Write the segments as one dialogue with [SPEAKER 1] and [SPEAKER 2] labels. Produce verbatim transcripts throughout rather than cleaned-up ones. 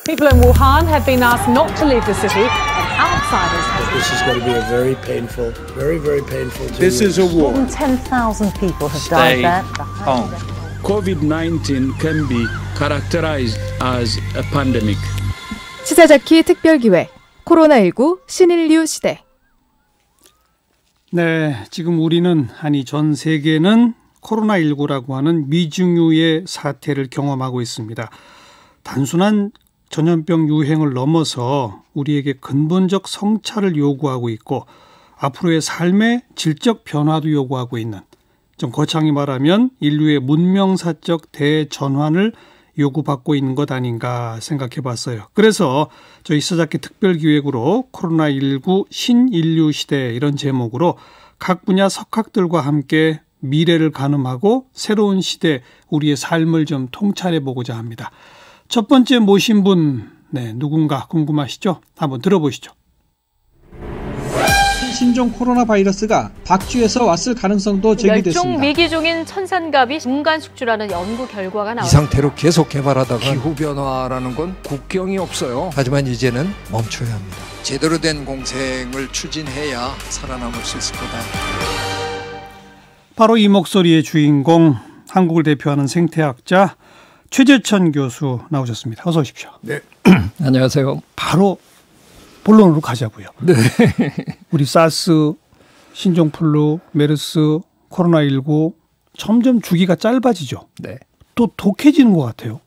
[SPEAKER 1] People in Wuhan have been asked not to leave the city, and outsiders have...
[SPEAKER 2] This is going to be a very painful, very, very painful two
[SPEAKER 3] This
[SPEAKER 2] years.
[SPEAKER 3] is a war.
[SPEAKER 4] More than ten thousand people have
[SPEAKER 3] Stay
[SPEAKER 4] died there.
[SPEAKER 3] home. COVID nineteen can be characterized as a pandemic.
[SPEAKER 5] 시사자키 특별기획 코로나십구 신인류 시대.
[SPEAKER 6] 네, 지금 우리는 아니 전 세계는 코로나십구라고 하는 미중유의 사태를 경험하고 있습니다. 단순한 전염병 유행을 넘어서 우리에게 근본적 성찰을 요구하고 있고 앞으로의 삶의 질적 변화도 요구하고 있는, 좀 거창히 말하면 인류의 문명사적 대전환을 요구받고 있는 것 아닌가 생각해 봤어요. 그래서 저희 시사자키 특별기획으로 코로나십구 신인류 시대 이런 제목으로 각 분야 석학들과 함께 미래를 가늠하고 새로운 시대 우리의 삶을 좀 통찰해 보고자 합니다. 첫 번째 모신 분, 네, 누군가 궁금하시죠? 한번 들어보시죠.
[SPEAKER 7] 신종 코로나 바이러스가 박쥐에서 왔을 가능성도 제기됐습니다.
[SPEAKER 8] 멸종 위기종인 천산갑이 중간 숙주라는 연구 결과가 나왔습니다.
[SPEAKER 9] 이 상태로 계속 개발하다가 기후변화라는 건 국경이 없어요. 하지만 이제는 멈춰야 합니다. 제대로 된 공생을 추진해야 살아남을 수 있을 거다.
[SPEAKER 6] 바로 이 목소리의 주인공, 한국을 대표하는 생태학자 최재천 교수 나오셨습니다. 어서 오십시오.
[SPEAKER 9] 네, 안녕하세요.
[SPEAKER 6] 바로 본론으로 가자고요.
[SPEAKER 9] 네.
[SPEAKER 6] 우리 사스, 신종플루, 메르스, 코로나십구 점점 주기가 짧아지죠.
[SPEAKER 9] 네.
[SPEAKER 6] 또 독해지는 것 같아요.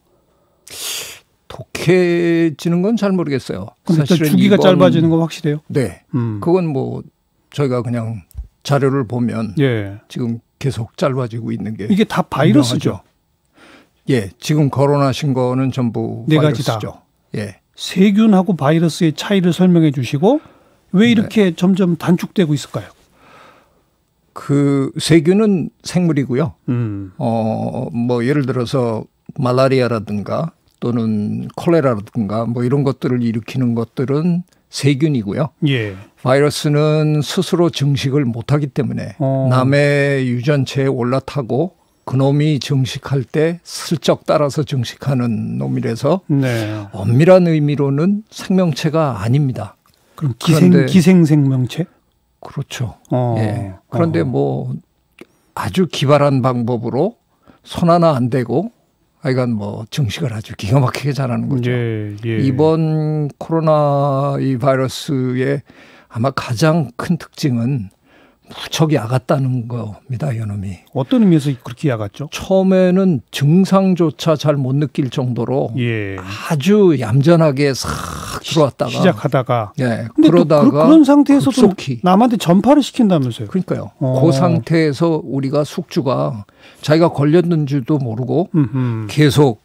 [SPEAKER 9] 독해지는 건 잘 모르겠어요.
[SPEAKER 6] 근데 주기가 이번... 짧아지는 건 확실해요?
[SPEAKER 9] 네. 음. 그건 뭐 저희가 그냥 자료를 보면 예. 지금 계속 짧아지고 있는 게
[SPEAKER 6] 이게 다 바이러스죠?
[SPEAKER 9] 유명하죠. 예, 지금 거론하신 거는 전부
[SPEAKER 6] 네
[SPEAKER 9] 바이러스죠.
[SPEAKER 6] 가지다.
[SPEAKER 9] 예.
[SPEAKER 6] 세균하고 바이러스의 차이를 설명해 주시고 왜 이렇게 네. 점점 단축되고 있을까요?
[SPEAKER 9] 그 세균은 생물이고요.
[SPEAKER 6] 음.
[SPEAKER 9] 어, 뭐 예를 들어서 말라리아라든가 또는 콜레라라든가 뭐 이런 것들을 일으키는 것들은 세균이고요.
[SPEAKER 6] 예.
[SPEAKER 9] 바이러스는 스스로 증식을 못하기 때문에 어. 남의 유전체에 올라타고 그놈이 증식할 때 슬쩍 따라서 증식하는 놈이라서
[SPEAKER 6] 네.
[SPEAKER 9] 엄밀한 의미로는 생명체가 아닙니다.
[SPEAKER 6] 그럼 기생, 기생생명체?
[SPEAKER 9] 그렇죠.
[SPEAKER 6] 어.
[SPEAKER 9] 예. 그런데
[SPEAKER 6] 어.
[SPEAKER 9] 뭐 아주 기발한 방법으로 손 하나 안 대고 하여간 뭐 증식을 아주 기가 막히게 잘하는 거죠.
[SPEAKER 6] 예, 예.
[SPEAKER 9] 이번 코로나 이 바이러스의 아마 가장 큰 특징은 무척 야갔다는 겁니다. 이놈이.
[SPEAKER 6] 어떤 의미에서 그렇게 야갔죠?
[SPEAKER 9] 처음에는 증상조차 잘 못 느낄 정도로 예. 아주 얌전하게 싹 들어왔다가
[SPEAKER 6] 시작하다가
[SPEAKER 9] 예.
[SPEAKER 6] 근데
[SPEAKER 9] 그러다가
[SPEAKER 6] 그, 그런 상태에서도
[SPEAKER 9] 급속히.
[SPEAKER 6] 남한테 전파를 시킨다면서요?
[SPEAKER 9] 그러니까요.
[SPEAKER 6] 어.
[SPEAKER 9] 그 상태에서 우리가 숙주가 자기가 걸렸는지도 모르고
[SPEAKER 6] 음흠.
[SPEAKER 9] 계속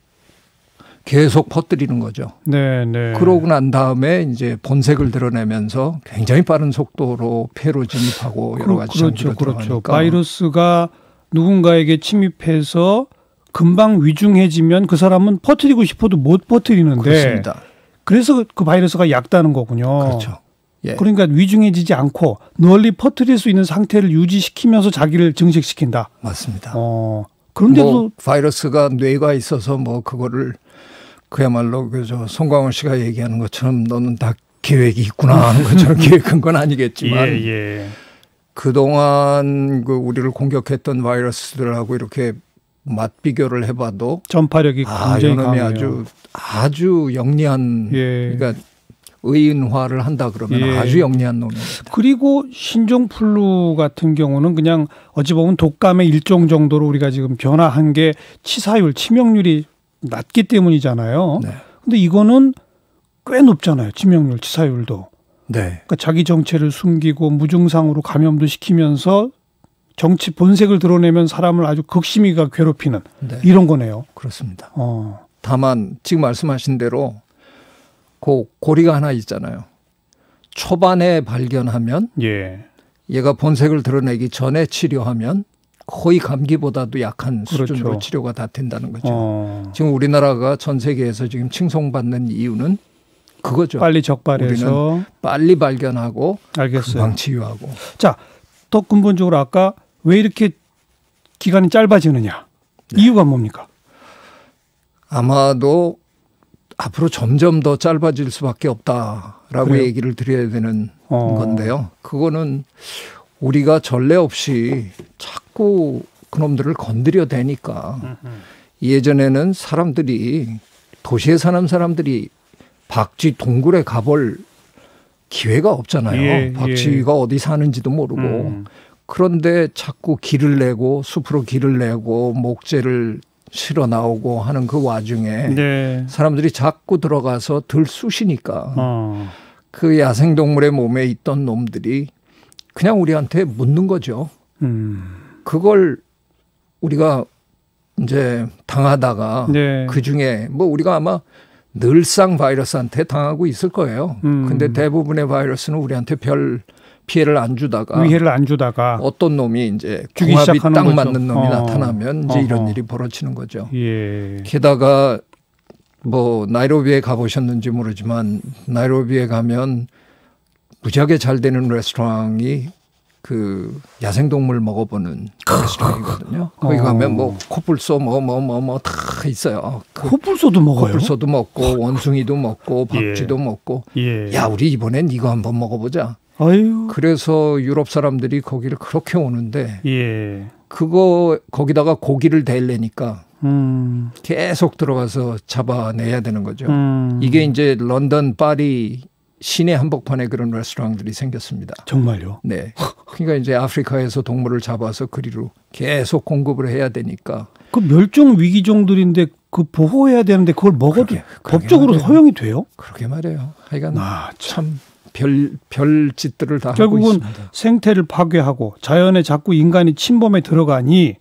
[SPEAKER 9] 계속 퍼뜨리는 거죠.
[SPEAKER 6] 네, 네.
[SPEAKER 9] 그러고 난 다음에 이제 본색을 드러내면서 굉장히 빠른 속도로 폐로 진입하고 여러 가지
[SPEAKER 6] 그렇죠, 그렇죠. 바이러스가 누군가에게 침입해서 금방 위중해지면 그 사람은 퍼뜨리고 싶어도 못 퍼뜨리는데.
[SPEAKER 9] 그렇습니다.
[SPEAKER 6] 그래서 그 바이러스가 얕다는 거군요.
[SPEAKER 9] 그렇죠. 예.
[SPEAKER 6] 그러니까 위중해지지 않고 널리 퍼뜨릴 수 있는 상태를 유지시키면서 자기를 증식시킨다.
[SPEAKER 9] 맞습니다.
[SPEAKER 6] 어. 그런데도
[SPEAKER 9] 뭐 바이러스가 뇌가 있어서 뭐 그거를 그야말로 그저 송광호 씨가 얘기하는 것처럼 너는 다 계획이 있구나 하는 것처럼 계획한 건 아니겠지만
[SPEAKER 6] 예, 예.
[SPEAKER 9] 그동안 그 우리를 공격했던 바이러스들하고 이렇게 맛 비교를 해봐도
[SPEAKER 6] 전파력이
[SPEAKER 9] 아,
[SPEAKER 6] 굉장히
[SPEAKER 9] 이놈이
[SPEAKER 6] 강해요.
[SPEAKER 9] 아주 아주 영리한
[SPEAKER 6] 예.
[SPEAKER 9] 그러니까 의인화를 한다 그러면
[SPEAKER 6] 예.
[SPEAKER 9] 아주 영리한 놈입니다.
[SPEAKER 6] 그리고 신종플루 같은 경우는 그냥 어찌 보면 독감의 일종 정도로 우리가 지금 변화한 게 치사율, 치명률이 낮기 때문이잖아요.
[SPEAKER 9] 네.
[SPEAKER 6] 근데 이거는 꽤 높잖아요. 치명률, 치사율도.
[SPEAKER 9] 네.
[SPEAKER 6] 그러니까 자기 정체를 숨기고 무증상으로 감염도 시키면서 정치 본색을 드러내면 사람을 아주 극심히가 괴롭히는
[SPEAKER 9] 네.
[SPEAKER 6] 이런 거네요.
[SPEAKER 9] 그렇습니다.
[SPEAKER 6] 어.
[SPEAKER 9] 다만 지금 말씀하신 대로 그 고리가 하나 있잖아요. 초반에 발견하면
[SPEAKER 6] 예.
[SPEAKER 9] 얘가 본색을 드러내기 전에 치료하면 거의 감기보다도 약한
[SPEAKER 6] 그렇죠.
[SPEAKER 9] 수준으로 치료가 다 된다는 거죠.
[SPEAKER 6] 어.
[SPEAKER 9] 지금 우리나라가 전 세계에서 지금 칭송받는 이유는 그거죠.
[SPEAKER 6] 빨리 적발해서
[SPEAKER 9] 우리는 빨리 발견하고
[SPEAKER 6] 알겠어요.
[SPEAKER 9] 금방 치유하고.
[SPEAKER 6] 자, 더 근본적으로 아까 왜 이렇게 기간이 짧아지느냐.
[SPEAKER 9] 네.
[SPEAKER 6] 이유가 뭡니까?
[SPEAKER 9] 아마도 앞으로 점점 더 짧아질 수밖에 없다라고 그래요? 얘기를 드려야 되는 어. 건데요. 그거는 우리가 전례 없이 자꾸 그놈들을 건드려 대니까 예전에는 사람들이 도시에 사는 사람들이 박쥐 동굴에 가볼 기회가 없잖아요. 예, 박쥐가 예. 어디 사는지도 모르고. 음. 그런데 자꾸 길을 내고 숲으로 길을 내고 목재를 실어 나오고 하는 그 와중에 네. 사람들이 자꾸 들어가서 들 쑤시니까 어. 그 야생동물의 몸에 있던 놈들이 그냥 우리한테 묻는 거죠. 음. 그걸 우리가 이제 당하다가 네. 그중에 뭐 우리가 아마 늘상 바이러스한테 당하고 있을 거예요. 음. 근데 대부분의 바이러스는 우리한테 별 피해를 안 주다가
[SPEAKER 6] 위해를 안 주다가
[SPEAKER 9] 어떤 놈이 이제 궁합이 딱
[SPEAKER 6] 거죠.
[SPEAKER 9] 맞는 놈이
[SPEAKER 6] 어.
[SPEAKER 9] 나타나면 이제
[SPEAKER 6] 어허.
[SPEAKER 9] 이런 일이 벌어지는 거죠.
[SPEAKER 6] 예.
[SPEAKER 9] 게다가 뭐 나이로비에 가보셨는지 모르지만 나이로비에 가면 무지하게 잘 되는 레스토랑이 그 야생동물 먹어보는 레스토랑이거든요. 거기 가면 뭐 코뿔소 뭐 뭐 뭐 뭐 다 있어요. 그
[SPEAKER 6] 코뿔소도 먹어요?
[SPEAKER 9] 코뿔소도 먹고 원숭이도 먹고 박쥐도 예. 먹고
[SPEAKER 6] 예.
[SPEAKER 9] 야 우리 이번엔 이거 한번 먹어보자.
[SPEAKER 6] 아유.
[SPEAKER 9] 그래서 유럽 사람들이 거기를 그렇게 오는데
[SPEAKER 6] 예.
[SPEAKER 9] 그거 거기다가 고기를 대려니까
[SPEAKER 6] 음.
[SPEAKER 9] 계속 들어가서 잡아내야 되는 거죠.
[SPEAKER 6] 음.
[SPEAKER 9] 이게 이제 런던, 파리 시내 한복판에 그런 레스토랑들이 생겼습니다.
[SPEAKER 6] 정말요?
[SPEAKER 9] 네. 그러니까 이제 아프리카에서 동물을 잡아서 그리로 계속 공급을 해야 되니까.
[SPEAKER 6] 그 멸종 위기종들인데 그 보호해야 되는데 그걸 먹어도 그러게, 법적으로
[SPEAKER 9] 그러게
[SPEAKER 6] 허용이 돼요?
[SPEAKER 9] 그러게 말이에요. 하여간
[SPEAKER 6] 아,
[SPEAKER 9] 참. 별, 별 짓들을 다
[SPEAKER 6] 결국은
[SPEAKER 9] 하고 있습니다.
[SPEAKER 6] 생태를 파괴하고 자연에 자꾸 인간이 침범에 들어가니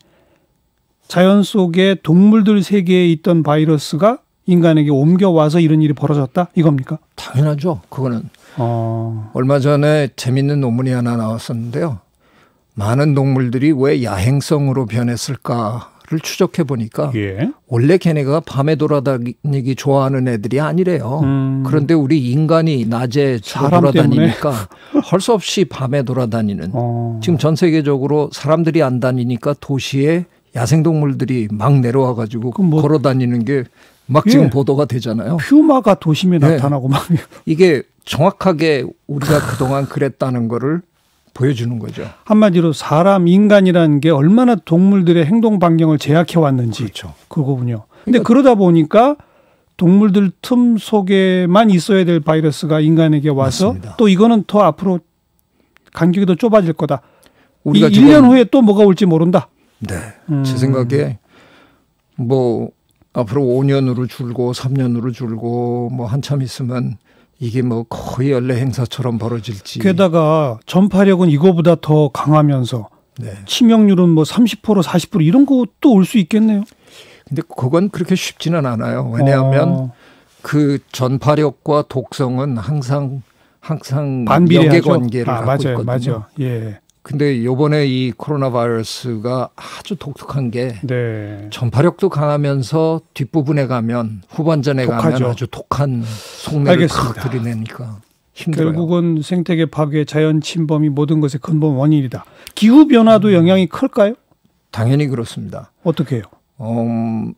[SPEAKER 6] 자연 속에 동물들 세계에 있던 바이러스가 인간에게 옮겨와서 이런 일이 벌어졌다? 이겁니까?
[SPEAKER 9] 당연하죠. 그거는.
[SPEAKER 6] 어...
[SPEAKER 9] 얼마 전에 재밌는 논문이 하나 나왔었는데요. 많은 동물들이 왜 야행성으로 변했을까를 추적해 보니까
[SPEAKER 6] 예.
[SPEAKER 9] 원래 걔네가 밤에 돌아다니기 좋아하는 애들이 아니래요.
[SPEAKER 6] 음...
[SPEAKER 9] 그런데 우리 인간이 낮에 주로 돌아다니니까 할 수 없이 밤에 돌아다니는
[SPEAKER 6] 어...
[SPEAKER 9] 지금 전 세계적으로 사람들이 안 다니니까 도시에 야생동물들이 막 내려와 가지고 뭐... 걸어 다니는 게 막 지금
[SPEAKER 6] 예.
[SPEAKER 9] 보도가 되잖아요.
[SPEAKER 6] 퓨마가 도심에
[SPEAKER 9] 네.
[SPEAKER 6] 나타나고 막.
[SPEAKER 9] 이게 정확하게 우리가 그동안 그랬다는 거를 보여주는 거죠.
[SPEAKER 6] 한마디로 사람, 인간이라는 게 얼마나 동물들의 행동 반경을 제약해 왔는지.
[SPEAKER 9] 그렇죠.
[SPEAKER 6] 그거군요. 근데 그러니까 그러다 보니까 동물들 틈 속에만 있어야 될 바이러스가 인간에게 와서
[SPEAKER 9] 맞습니다.
[SPEAKER 6] 또 이거는 더 앞으로 간격이 더 좁아질 거다.
[SPEAKER 9] 우리가
[SPEAKER 6] 이 일 년 후에 또 뭐가 올지 모른다.
[SPEAKER 9] 네.
[SPEAKER 6] 음.
[SPEAKER 9] 제 생각에 뭐 앞으로 오 년으로 줄고 삼 년으로 줄고 뭐 한참 있으면 이게 뭐 거의 연례 행사처럼 벌어질지.
[SPEAKER 6] 게다가 전파력은 이거보다 더 강하면서
[SPEAKER 9] 네.
[SPEAKER 6] 치명률은 뭐 삼십 퍼센트 사십 퍼센트 이런 것도 올 수 있겠네요.
[SPEAKER 9] 근데 그건 그렇게 쉽지는 않아요. 왜냐하면
[SPEAKER 6] 어.
[SPEAKER 9] 그 전파력과 독성은 항상 항상
[SPEAKER 6] 반비례하죠.
[SPEAKER 9] 역계관계를
[SPEAKER 6] 아,
[SPEAKER 9] 갖고
[SPEAKER 6] 맞아요,
[SPEAKER 9] 있거든요.
[SPEAKER 6] 맞아요. 예.
[SPEAKER 9] 근데 이번에 이 코로나 바이러스가 아주 독특한 게
[SPEAKER 6] 네.
[SPEAKER 9] 전파력도 강하면서 뒷부분에 가면 후반전에
[SPEAKER 6] 독하죠.
[SPEAKER 9] 가면 아주 독한 속내를 탁
[SPEAKER 6] 알겠습니다.
[SPEAKER 9] 들이내니까 힘들어요.
[SPEAKER 6] 결국은 생태계 파괴, 자연 침범이 모든 것의 근본 원인이다. 기후 변화도
[SPEAKER 9] 음.
[SPEAKER 6] 영향이 클까요?
[SPEAKER 9] 당연히 그렇습니다.
[SPEAKER 6] 어떻게 해요?
[SPEAKER 9] 음,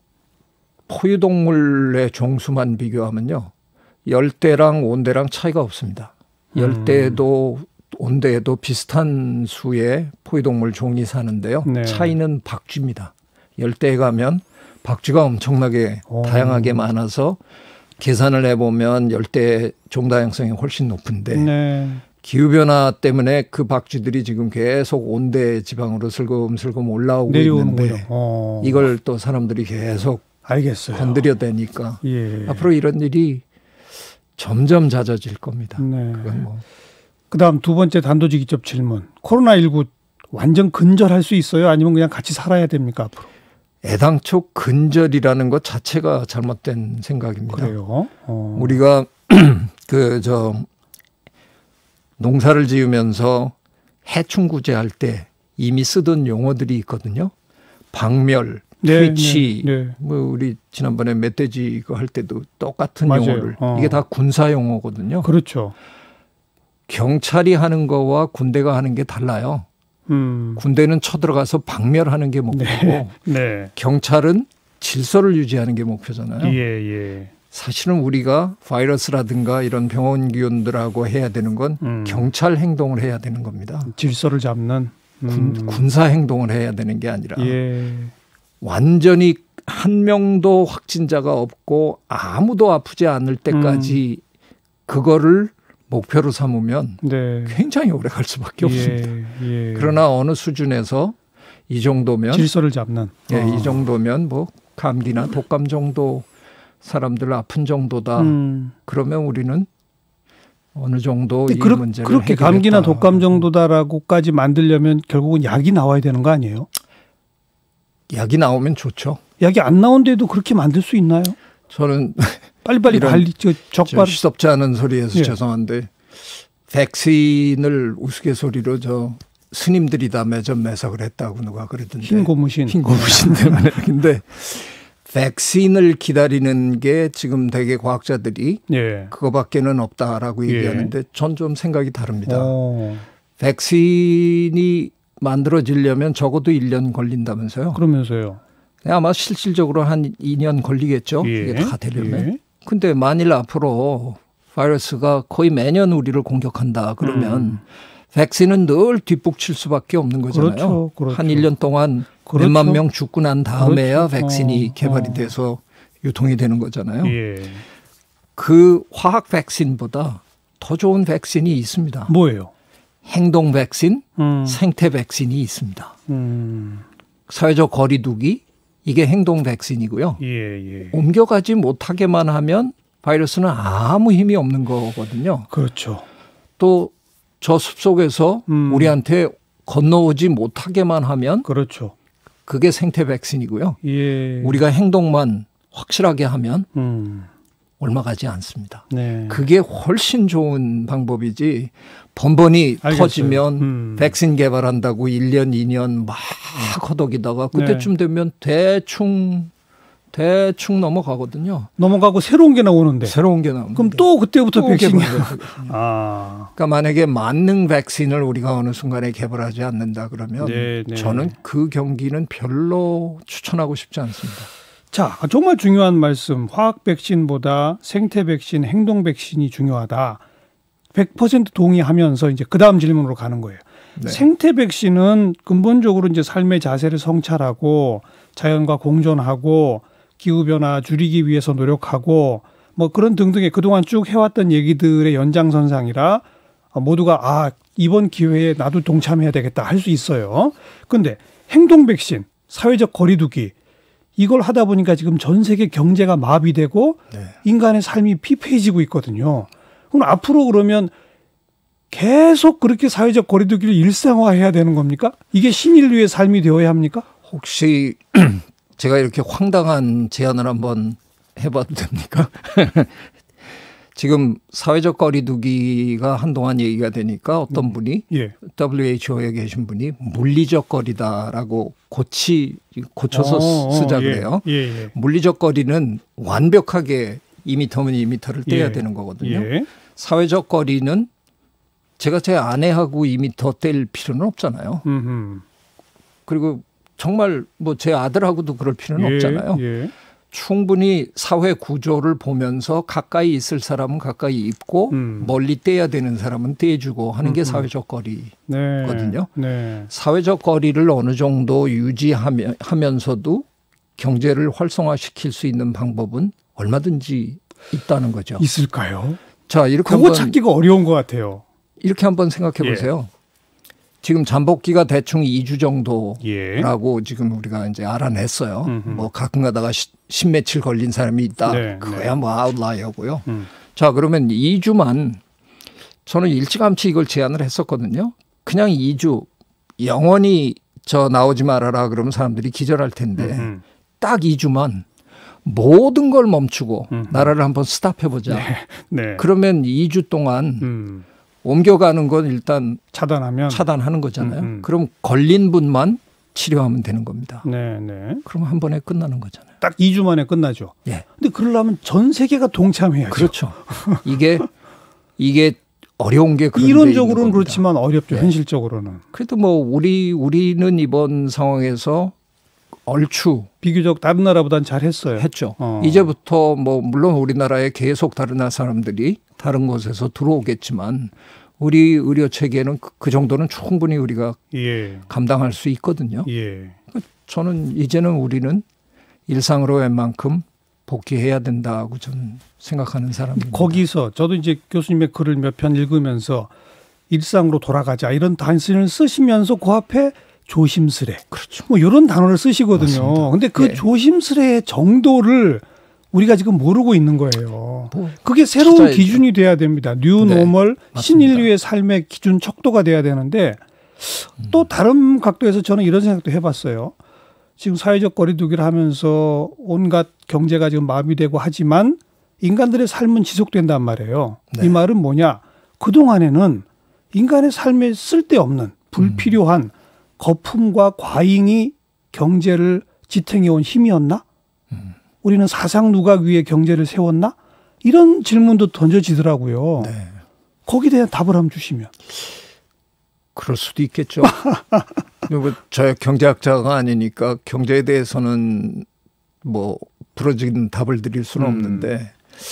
[SPEAKER 9] 포유동물의 종수만 비교하면요. 열대랑 온대랑 차이가 없습니다. 열대도 음. 온대에도 비슷한 수의 포유동물 종이 사는데요.
[SPEAKER 6] 네.
[SPEAKER 9] 차이는 박쥐입니다. 열대에 가면 박쥐가 엄청나게
[SPEAKER 6] 오.
[SPEAKER 9] 다양하게 많아서 계산을 해보면 열대 종 다양성이 훨씬 높은데
[SPEAKER 6] 네.
[SPEAKER 9] 기후변화 때문에 그 박쥐들이 지금 계속 온대 지방으로 슬금슬금 올라오고 있는데
[SPEAKER 6] 어.
[SPEAKER 9] 이걸 또 사람들이 계속
[SPEAKER 6] 알겠어요.
[SPEAKER 9] 건드려대니까
[SPEAKER 6] 예.
[SPEAKER 9] 앞으로 이런 일이 점점 잦아질 겁니다.
[SPEAKER 6] 네.
[SPEAKER 9] 그건 뭐.
[SPEAKER 6] 그다음 두 번째 단도직입적 질문. 코로나십구 완전 근절할 수 있어요? 아니면 그냥 같이 살아야 됩니까 앞으로?
[SPEAKER 9] 애당초 근절이라는 것 자체가 잘못된 생각입니다.
[SPEAKER 6] 그래요? 어.
[SPEAKER 9] 우리가 그 저 농사를 지으면서 해충구제할 때 이미 쓰던 용어들이 있거든요. 박멸,
[SPEAKER 6] 네,
[SPEAKER 9] 퇴치,
[SPEAKER 6] 네, 네.
[SPEAKER 9] 뭐 우리 지난번에 멧돼지 이거 할 때도 똑같은
[SPEAKER 6] 맞아요.
[SPEAKER 9] 용어를
[SPEAKER 6] 어.
[SPEAKER 9] 이게 다 군사 용어거든요.
[SPEAKER 6] 그렇죠.
[SPEAKER 9] 경찰이 하는 거와 군대가 하는 게 달라요.
[SPEAKER 6] 음.
[SPEAKER 9] 군대는 쳐들어가서 박멸하는 게 목표고
[SPEAKER 6] 네. 네.
[SPEAKER 9] 경찰은 질서를 유지하는 게 목표잖아요.
[SPEAKER 6] 예, 예.
[SPEAKER 9] 사실은 우리가 바이러스라든가 이런 병원 기운들하고 해야 되는 건 음. 경찰 행동을 해야 되는 겁니다.
[SPEAKER 6] 질서를 잡는
[SPEAKER 9] 음. 군, 군사 행동을 해야 되는 게 아니라
[SPEAKER 6] 예.
[SPEAKER 9] 완전히 한 명도 확진자가 없고 아무도 아프지 않을 때까지 음. 그거를 목표로 삼으면
[SPEAKER 6] 네.
[SPEAKER 9] 굉장히 오래 갈 수밖에
[SPEAKER 6] 예.
[SPEAKER 9] 없습니다.
[SPEAKER 6] 예.
[SPEAKER 9] 그러나 어느 수준에서 이 정도면
[SPEAKER 6] 질서를 잡는
[SPEAKER 9] 예,
[SPEAKER 6] 어.
[SPEAKER 9] 이 정도면 뭐 감기나 독감 정도 사람들 아픈 정도다. 음. 그러면 우리는 어느 정도 이
[SPEAKER 6] 그러,
[SPEAKER 9] 문제를
[SPEAKER 6] 그렇게
[SPEAKER 9] 해결했다.
[SPEAKER 6] 감기나 독감 정도다라고까지 만들려면 결국은 약이 나와야 되는 거 아니에요?
[SPEAKER 9] 약이 나오면 좋죠.
[SPEAKER 6] 약이 안 나온데도 그렇게 만들 수 있나요?
[SPEAKER 9] 저는
[SPEAKER 6] 빨리빨리 관리 저 적발
[SPEAKER 9] 시덥지 않은 소리에서 예. 죄송한데 백신을 우스갯소리로 저 스님들이 다 매점 매석을 했다고 누가 그러던데.
[SPEAKER 6] 흰 고무신.
[SPEAKER 9] 흰 고무신 때문에. 근데 백신을 기다리는 게 지금 되게 과학자들이 예. 그거밖에는 없다라고 얘기하는데 예. 전 좀 생각이 다릅니다. 오. 백신이 만들어지려면 적어도 일 년 걸린다면서요.
[SPEAKER 6] 그러면서요.
[SPEAKER 9] 아마 실질적으로 한 이 년 걸리겠죠. 예. 이게 다 되려면. 예. 근데 만일 앞으로 바이러스가 거의 매년 우리를 공격한다 그러면 음. 백신은 늘 뒷북칠 수밖에 없는 거잖아요.
[SPEAKER 6] 그렇죠. 그렇죠.
[SPEAKER 9] 한 일 년 동안
[SPEAKER 6] 그렇죠.
[SPEAKER 9] 몇만 명 죽고 난 다음에야
[SPEAKER 6] 그렇죠.
[SPEAKER 9] 백신이
[SPEAKER 6] 어,
[SPEAKER 9] 개발이
[SPEAKER 6] 어.
[SPEAKER 9] 돼서 유통이 되는 거잖아요.
[SPEAKER 6] 예.
[SPEAKER 9] 그 화학 백신보다 더 좋은 백신이 있습니다.
[SPEAKER 6] 뭐예요?
[SPEAKER 9] 행동 백신,
[SPEAKER 6] 음.
[SPEAKER 9] 생태 백신이 있습니다.
[SPEAKER 6] 음.
[SPEAKER 9] 사회적 거리 두기, 이게 행동 백신이고요.
[SPEAKER 6] 예, 예.
[SPEAKER 9] 옮겨가지 못하게만 하면 바이러스는 아무 힘이 없는 거거든요.
[SPEAKER 6] 그렇죠.
[SPEAKER 9] 또 저 숲속에서 음. 우리한테 건너오지 못하게만 하면
[SPEAKER 6] 그렇죠.
[SPEAKER 9] 그게 생태 백신이고요.
[SPEAKER 6] 예.
[SPEAKER 9] 우리가 행동만 확실하게 하면
[SPEAKER 6] 음.
[SPEAKER 9] 얼마 가지 않습니다.
[SPEAKER 6] 네.
[SPEAKER 9] 그게 훨씬 좋은 방법이지 번번이
[SPEAKER 6] 알겠어요.
[SPEAKER 9] 터지면
[SPEAKER 6] 음.
[SPEAKER 9] 백신 개발한다고 일 년, 이 년 막 허덕이다가 그때쯤
[SPEAKER 6] 네.
[SPEAKER 9] 되면 대충 대충 넘어가거든요.
[SPEAKER 6] 넘어가고 새로운 게 나오는데.
[SPEAKER 9] 새로운 게 나오는데.
[SPEAKER 6] 그럼 또 그때부터
[SPEAKER 9] 또
[SPEAKER 6] 백신이.
[SPEAKER 9] 아. 그러니까 만약에 만능 백신을 우리가 어느 순간에 개발하지 않는다 그러면
[SPEAKER 6] 네, 네.
[SPEAKER 9] 저는 그 경기는 별로 추천하고 싶지 않습니다.
[SPEAKER 6] 자, 정말 중요한 말씀. 화학 백신보다 생태 백신, 행동 백신이 중요하다. 백 퍼센트 동의하면서 이제 그 다음 질문으로 가는 거예요. 네. 생태 백신은 근본적으로 이제 삶의 자세를 성찰하고 자연과 공존하고 기후변화 줄이기 위해서 노력하고 뭐 그런 등등의 그동안 쭉 해왔던 얘기들의 연장선상이라 모두가 아, 이번 기회에 나도 동참해야 되겠다 할 수 있어요. 그런데 행동 백신, 사회적 거리두기 이걸 하다 보니까 지금 전 세계 경제가 마비되고 네. 인간의 삶이 피폐해지고 있거든요. 그럼 앞으로 그러면 계속 그렇게 사회적 거리두기를 일상화해야 되는 겁니까? 이게 신인류의 삶이 되어야 합니까?
[SPEAKER 9] 혹시 제가 이렇게 황당한 제안을 한번 해봐도 됩니까? 지금 사회적 거리두기가 한동안 얘기가 되니까 어떤 분이
[SPEAKER 6] 예.
[SPEAKER 9] 더블유에이치오에 계신 분이 물리적 거리다라고 고치, 고쳐서 어, 쓰자 그래요.
[SPEAKER 6] 예, 예.
[SPEAKER 9] 물리적 거리는 완벽하게 이 미터면 이 미터를 떼야 예. 되는 거거든요.
[SPEAKER 6] 예.
[SPEAKER 9] 사회적 거리는 제가 제 아내하고 이 미터 뗄 필요는 없잖아요.
[SPEAKER 6] 음흠.
[SPEAKER 9] 그리고 정말 뭐 제 아들하고도 그럴 필요는
[SPEAKER 6] 예.
[SPEAKER 9] 없잖아요.
[SPEAKER 6] 예.
[SPEAKER 9] 충분히 사회 구조를 보면서 가까이 있을 사람은 가까이 있고 음. 멀리 떼야 되는 사람은 떼주고 하는 게 사회적 거리거든요.
[SPEAKER 6] 네. 네.
[SPEAKER 9] 사회적 거리를 어느 정도 유지하면서도 경제를 활성화시킬 수 있는 방법은 얼마든지 있다는 거죠.
[SPEAKER 6] 있을까요?
[SPEAKER 9] 자, 이렇게
[SPEAKER 6] 그거
[SPEAKER 9] 한번
[SPEAKER 6] 찾기가 어려운 것 같아요.
[SPEAKER 9] 이렇게 한번 생각해 보세요. 예. 지금 잠복기가 대충 이 주 정도라고 예. 지금 우리가 이제 알아냈어요. 음흠. 뭐 가끔 가다가 십며칠 걸린 사람이 있다. 네, 그거야 네. 뭐 아웃라이어고요. 음. 자, 그러면 이 주만 저는 일찌감치 이걸 제안을 했었거든요. 그냥 이 주 영원히 저 나오지 말아라 그러면 사람들이 기절할 텐데 음흠. 딱 이 주만 모든 걸 멈추고 음흠. 나라를 한번 스탑해보자.
[SPEAKER 6] 네. 네.
[SPEAKER 9] 그러면 이 주 동안 음. 옮겨가는 건 일단
[SPEAKER 6] 차단하면
[SPEAKER 9] 차단하는 거잖아요. 음, 음. 그럼 걸린 분만 치료하면 되는 겁니다.
[SPEAKER 6] 네, 네.
[SPEAKER 9] 그럼 한 번에 끝나는 거잖아요.
[SPEAKER 6] 딱 이 주 만에 끝나죠.
[SPEAKER 9] 예.
[SPEAKER 6] 근데 그러려면 전 세계가 동참해야죠.
[SPEAKER 9] 그렇죠. 이게 이게 어려운 게 그런
[SPEAKER 6] 이론적으로는 그렇지만 어렵죠. 예. 현실적으로는.
[SPEAKER 9] 그래도 뭐 우리 우리는 이번 상황에서 얼추
[SPEAKER 6] 비교적 다른 나라보다는 잘했어요.
[SPEAKER 9] 했죠.
[SPEAKER 6] 어.
[SPEAKER 9] 이제부터 뭐 물론 우리나라에 계속 다른 나라 사람들이 다른 곳에서 들어오겠지만 우리 의료 체계는 그, 그 정도는 충분히 우리가
[SPEAKER 6] 예.
[SPEAKER 9] 감당할 수 있거든요.
[SPEAKER 6] 예.
[SPEAKER 9] 저는 이제는 우리는 일상으로 웬만큼 복귀해야 된다고 저는 생각하는 사람입니다.
[SPEAKER 6] 거기서 저도 이제 교수님의 글을 몇 편 읽으면서 일상으로 돌아가자 이런 단신을 쓰시면서 그 앞에 조심스레.
[SPEAKER 9] 그렇죠.
[SPEAKER 6] 뭐 이런 단어를 쓰시거든요. 근데 그
[SPEAKER 9] 네.
[SPEAKER 6] 조심스레의 정도를 우리가 지금 모르고 있는 거예요.
[SPEAKER 9] 뭐
[SPEAKER 6] 그게 새로운
[SPEAKER 9] 찾아야죠.
[SPEAKER 6] 기준이 돼야 됩니다. 뉴노멀,
[SPEAKER 9] 네,
[SPEAKER 6] 신인류의 삶의 기준 척도가 돼야 되는데
[SPEAKER 9] 음.
[SPEAKER 6] 또 다른 각도에서 저는 이런 생각도 해봤어요. 지금 사회적 거리두기를 하면서 온갖 경제가 지금 마비되고 하지만 인간들의 삶은 지속된단 말이에요.
[SPEAKER 9] 네.
[SPEAKER 6] 이 말은 뭐냐. 그동안에는 인간의 삶에 쓸데없는 불필요한 음. 거품과 과잉이 경제를 지탱해온 힘이었나? 음. 우리는 사상 누각 위에 경제를 세웠나? 이런 질문도 던져지더라고요.
[SPEAKER 9] 네.
[SPEAKER 6] 거기에 대한 답을 한번 주시면.
[SPEAKER 9] 그럴 수도 있겠죠. 뭐 저 경제학자가 아니니까 경제에 대해서는 뭐 부러진 답을 드릴 수는
[SPEAKER 6] 음.
[SPEAKER 9] 없는데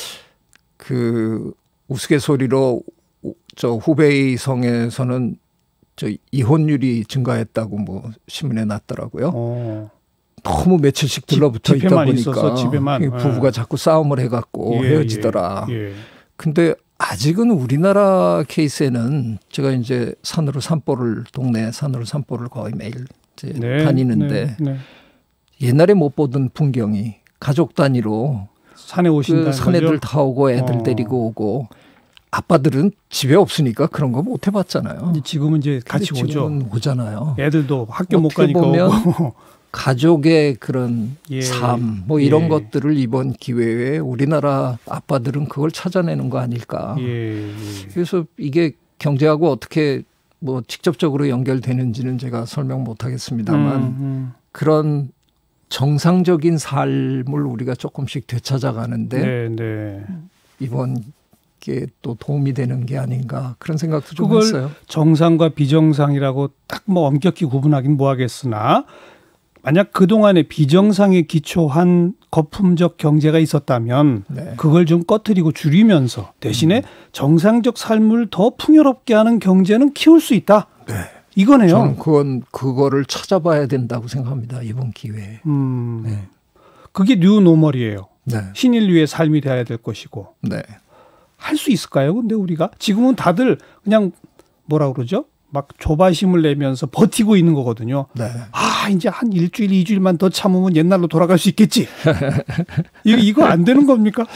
[SPEAKER 9] 그 우스갯소리로 저 후베이 성에서는 저 이혼율이 증가했다고 뭐 신문에 났더라고요.
[SPEAKER 6] 어.
[SPEAKER 9] 너무 며칠씩 들러붙어 있다 보니까
[SPEAKER 6] 있어서 집에만.
[SPEAKER 9] 부부가 예. 자꾸 싸움을 해갖고
[SPEAKER 6] 예,
[SPEAKER 9] 헤어지더라.
[SPEAKER 6] 예, 예.
[SPEAKER 9] 근데 아직은 우리나라 케이스에는 제가 이제 산으로 산보를 동네 산으로 산보를 거의 매일 이제
[SPEAKER 6] 네,
[SPEAKER 9] 다니는데
[SPEAKER 6] 네, 네.
[SPEAKER 9] 옛날에 못 보던 풍경이 가족 단위로
[SPEAKER 6] 산에 오신다는
[SPEAKER 9] 그 산애들
[SPEAKER 6] 거죠?
[SPEAKER 9] 다 오고 애들
[SPEAKER 6] 어.
[SPEAKER 9] 데리고 오고 아빠들은 집에 없으니까 그런 거 못 해봤잖아요.
[SPEAKER 6] 지금은 이제 같이 오죠.
[SPEAKER 9] 지금은 오잖아요.
[SPEAKER 6] 애들도 학교 못
[SPEAKER 9] 어떻게
[SPEAKER 6] 가니까
[SPEAKER 9] 보면
[SPEAKER 6] 오고.
[SPEAKER 9] 가족의 그런
[SPEAKER 6] 예.
[SPEAKER 9] 삶, 뭐 이런
[SPEAKER 6] 예.
[SPEAKER 9] 것들을 이번 기회에 우리나라 아빠들은 그걸 찾아내는 거 아닐까.
[SPEAKER 6] 예. 예.
[SPEAKER 9] 그래서 이게 경제하고 어떻게 뭐 직접적으로 연결되는지는 제가 설명 못 하겠습니다만
[SPEAKER 6] 음, 음.
[SPEAKER 9] 그런 정상적인 삶을 우리가 조금씩 되찾아가는데
[SPEAKER 6] 네, 네.
[SPEAKER 9] 이번 게 또 도움이 되는 게 아닌가 그런 생각도 좀
[SPEAKER 6] 그걸
[SPEAKER 9] 했어요.
[SPEAKER 6] 정상과 비정상이라고 딱 뭐 엄격히 구분하긴 뭐하겠으나 만약 그동안에 비정상에 기초한 거품적 경제가 있었다면
[SPEAKER 9] 네.
[SPEAKER 6] 그걸 좀 꺼트리고 줄이면서 대신에
[SPEAKER 9] 음.
[SPEAKER 6] 정상적 삶을 더 풍요롭게 하는 경제는 키울 수 있다.
[SPEAKER 9] 네.
[SPEAKER 6] 이거네요.
[SPEAKER 9] 저는 그건 그거를 찾아봐야 된다고 생각합니다. 이번 기회에.
[SPEAKER 6] 음,
[SPEAKER 9] 네.
[SPEAKER 6] 그게 뉴노멀이에요.
[SPEAKER 9] 네.
[SPEAKER 6] 신인류의 삶이 돼야 될 것이고.
[SPEAKER 9] 네.
[SPEAKER 6] 할 수 있을까요? 근데 우리가 지금은 다들 그냥 뭐라 그러죠? 막 조바심을 내면서 버티고 있는 거거든요.
[SPEAKER 9] 네.
[SPEAKER 6] 아, 이제 한 일주일, 이주일만 더 참으면 옛날로 돌아갈 수 있겠지. 이거, 이거 안 되는 겁니까?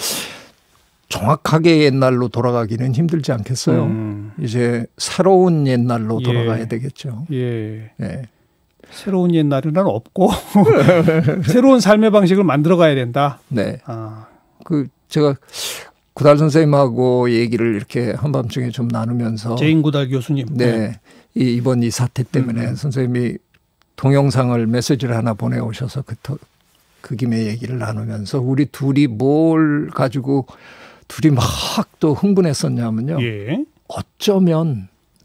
[SPEAKER 9] 정확하게 옛날로 돌아가기는 힘들지 않겠어요.
[SPEAKER 6] 음.
[SPEAKER 9] 이제 새로운 옛날로
[SPEAKER 6] 예.
[SPEAKER 9] 돌아가야 되겠죠.
[SPEAKER 6] 예.
[SPEAKER 9] 네.
[SPEAKER 6] 새로운 옛날은 없고 새로운 삶의 방식을 만들어 가야 된다.
[SPEAKER 9] 네.
[SPEAKER 6] 아.
[SPEAKER 9] 그 제가 구달 선생님하고 얘기를 이렇게 한밤중에 좀 나누면서
[SPEAKER 6] 제인 구달 교수님.
[SPEAKER 9] 네.
[SPEAKER 6] 네.
[SPEAKER 9] 이 이번 이 사태 때문에
[SPEAKER 6] 음.
[SPEAKER 9] 선생님이 동영상을 메시지를 하나 보내오셔서 그, 그 김에 얘기를 나누면서 우리 둘이 뭘 가지고 둘이 막 또 흥분했었냐면요.
[SPEAKER 6] 예.
[SPEAKER 9] 어쩌면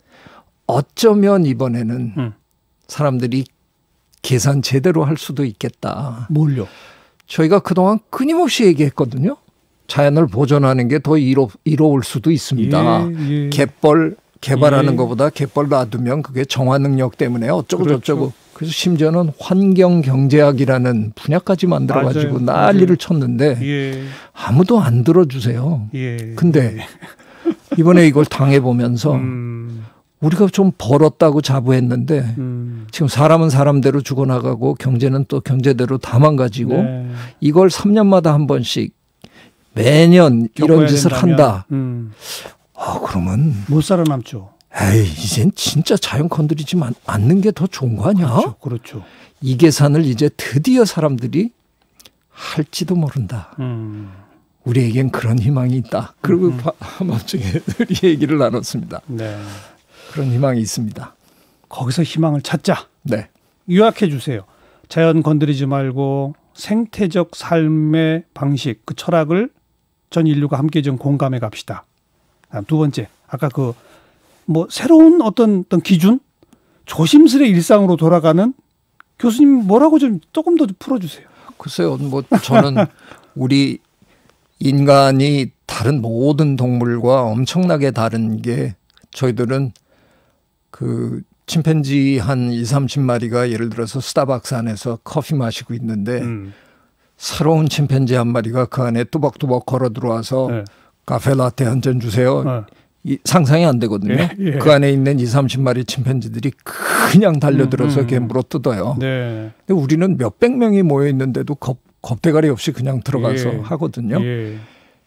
[SPEAKER 9] 어쩌면 이번에는
[SPEAKER 6] 음. 사람들이
[SPEAKER 9] 계산 제대로 할 수도 있겠다.
[SPEAKER 6] 뭘요?
[SPEAKER 9] 저희가 그동안 끊임없이 얘기했거든요. 자연을 보존하는 게 더 이로, 이로울 수도 있습니다.
[SPEAKER 6] 예, 예.
[SPEAKER 9] 갯벌 개발하는
[SPEAKER 6] 예.
[SPEAKER 9] 것보다 갯벌 놔두면 그게 정화 능력 때문에 어쩌고
[SPEAKER 6] 그렇죠.
[SPEAKER 9] 저쩌고. 그래서 심지어는 환경경제학이라는 분야까지 만들어가지고
[SPEAKER 6] 맞아요.
[SPEAKER 9] 난리를
[SPEAKER 6] 맞아요.
[SPEAKER 9] 쳤는데
[SPEAKER 6] 예.
[SPEAKER 9] 아무도 안 들어주세요.
[SPEAKER 6] 예.
[SPEAKER 9] 근데 이번에 이걸 당해보면서
[SPEAKER 6] 음.
[SPEAKER 9] 우리가 좀 벌었다고 자부했는데
[SPEAKER 6] 음.
[SPEAKER 9] 지금 사람은 사람대로 죽어나가고 경제는 또 경제대로 다 망가지고
[SPEAKER 6] 네.
[SPEAKER 9] 이걸 삼 년마다 한 번씩 매년 이런 짓을
[SPEAKER 6] 된다면,
[SPEAKER 9] 한다.
[SPEAKER 6] 음.
[SPEAKER 9] 아, 그러면
[SPEAKER 6] 못 살아남죠.
[SPEAKER 9] 에이, 이젠 진짜 자연 건드리지 않는 게 더 좋은 거 아니야?
[SPEAKER 6] 그렇죠. 그렇죠.
[SPEAKER 9] 이 계산을 이제 드디어 사람들이 할지도 모른다.
[SPEAKER 6] 음.
[SPEAKER 9] 우리에겐 그런 희망이 있다. 그리고
[SPEAKER 6] 음.
[SPEAKER 9] 한밤중에 우리 얘기를 나눴습니다.
[SPEAKER 6] 네.
[SPEAKER 9] 그런 희망이 있습니다.
[SPEAKER 6] 거기서 희망을 찾자.
[SPEAKER 9] 네.
[SPEAKER 6] 요약해 주세요. 자연 건드리지 말고 생태적 삶의 방식, 그 철학을 전 인류가 함께 좀 공감해 갑시다. 두 번째, 아까 그 뭐 새로운 어떤 어떤 기준, 조심스레 일상으로 돌아가는 교수님 뭐라고 좀 조금 더 풀어주세요.
[SPEAKER 9] 글쎄요. 뭐 저는 우리 인간이 다른 모든 동물과 엄청나게 다른 게 저희들은 그 침팬지 한 이삼십 마리가 예를 들어서 스타벅스 안에서 커피 마시고 있는데 음. 새로운 침팬지 한 마리가 그 안에 뚜벅뚜벅 걸어 들어와서 네. 카페 라떼 한 잔 주세요. 네. 이, 상상이 안 되거든요. 예, 예. 그 안에 있는 이삼십 마리 침팬지들이 그냥 달려들어서 음, 음. 걔 물어뜯어요. 네. 근데 우리는 몇백 명이 모여 있는데도 겁, 겁대가리 없이 그냥 들어가서 예. 하거든요. 예.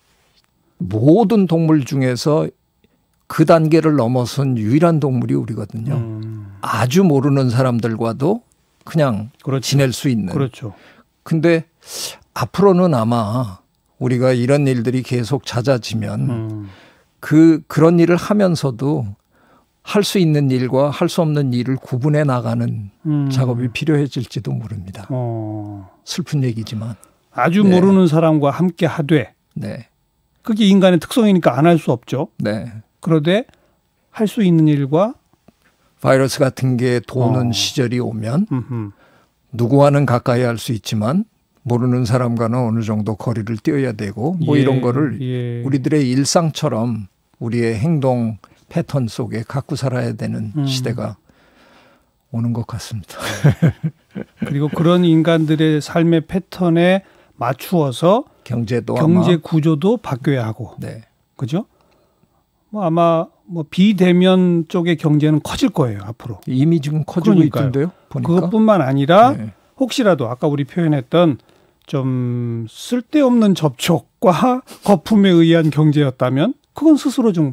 [SPEAKER 9] 모든 동물 중에서 그 단계를 넘어선 유일한 동물이 우리거든요. 음. 아주 모르는 사람들과도 그냥 그렇죠. 지낼 수 있는.
[SPEAKER 6] 그렇죠.
[SPEAKER 9] 근데 앞으로는 아마 우리가 이런 일들이 계속 잦아지면 음. 그 그런 일을 하면서도 할 수 있는 일과 할 수 없는 일을 구분해 나가는 음. 작업이 필요해질지도 모릅니다. 어. 슬픈 얘기지만.
[SPEAKER 6] 아주 네. 모르는 사람과 함께 하되
[SPEAKER 9] 네.
[SPEAKER 6] 그게 인간의 특성이니까 안 할 수 없죠.
[SPEAKER 9] 네.
[SPEAKER 6] 그런데 할 수 있는 일과
[SPEAKER 9] 바이러스 같은 게 도는 어. 시절이 오면 음흠. 누구와는 가까이 할 수 있지만 모르는 사람과는 어느 정도 거리를 띄어야 되고 뭐 예, 이런 거를 예. 우리들의 일상처럼 우리의 행동 패턴 속에 갖고 살아야 되는 음. 시대가 오는 것 같습니다.
[SPEAKER 6] 그리고 그런 인간들의 삶의 패턴에 맞추어서
[SPEAKER 9] 경제도
[SPEAKER 6] 경제
[SPEAKER 9] 아마.
[SPEAKER 6] 구조도 바뀌어야 하고,
[SPEAKER 9] 네.
[SPEAKER 6] 그죠? 뭐 아마 뭐 비대면 쪽의 경제는 커질 거예요 앞으로.
[SPEAKER 9] 이미 지금 커지고 그러니까요. 있던데요. 보니까.
[SPEAKER 6] 그것뿐만 아니라 네. 혹시라도 아까 우리 표현했던 좀 쓸데없는 접촉과 거품에 의한 경제였다면 그건 스스로 좀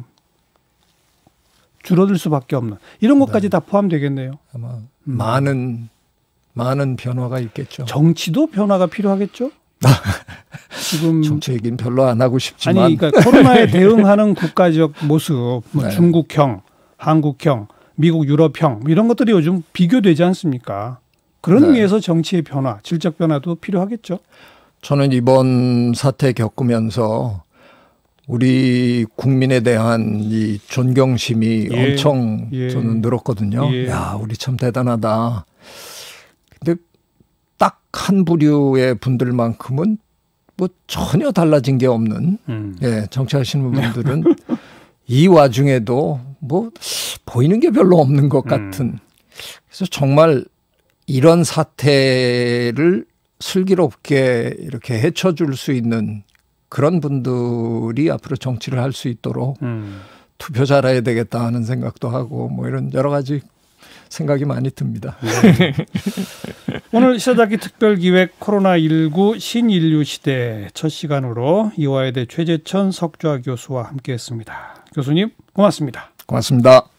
[SPEAKER 6] 줄어들 수밖에 없는 이런 것까지 네. 다 포함되겠네요.
[SPEAKER 9] 아마 음. 많은 많은 변화가 있겠죠.
[SPEAKER 6] 정치도 변화가 필요하겠죠.
[SPEAKER 9] 지금 정치 얘기는 별로 안 하고 싶지만
[SPEAKER 6] 아니 그러니까 코로나에 대응하는 국가적 모습, 뭐 네. 중국형, 한국형, 미국, 유럽형 이런 것들이 요즘 비교되지 않습니까? 그런 네. 의미에서 정치의 변화, 질적 변화도 필요하겠죠.
[SPEAKER 9] 저는 이번 사태 겪으면서 우리 국민에 대한 이 존경심이 예. 엄청 예. 저는 늘었거든요. 예. 야, 우리 참 대단하다. 근데 딱 한 부류의 분들만큼은 뭐 전혀 달라진 게 없는 음. 예, 정치하시는 분들은 이 와중에도 뭐 보이는 게 별로 없는 것 같은. 음. 그래서 정말 이런 사태를 슬기롭게 이렇게 헤쳐줄 수 있는 그런 분들이 앞으로 정치를 할 수 있도록 음. 투표 잘해야 되겠다 하는 생각도 하고 뭐 이런 여러 가지 생각이 많이 듭니다.
[SPEAKER 6] 네. 오늘 시사잡기 특별기획 코로나십구 신인류 시대 첫 시간으로 이화여대 최재천 석좌 교수와 함께했습니다. 교수님 고맙습니다.
[SPEAKER 9] 고맙습니다.